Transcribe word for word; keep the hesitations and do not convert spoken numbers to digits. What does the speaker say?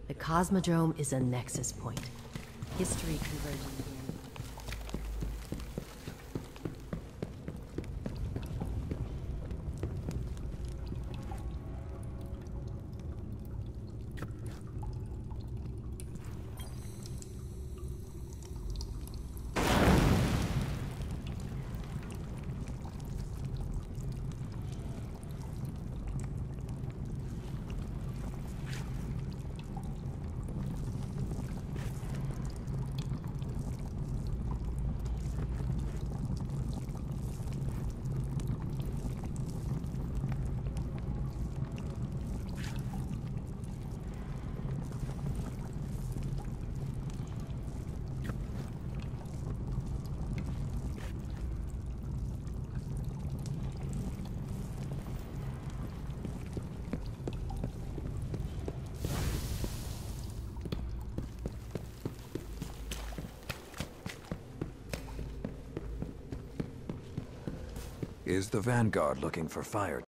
The Cosmodrome is a nexus point. History converging here. Is the Vanguard looking for fire